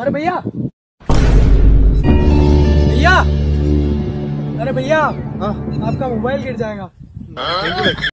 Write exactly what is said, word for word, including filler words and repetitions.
अरे भैया भैया, अरे भैया हाँ आपका मोबाइल गिर जाएगा।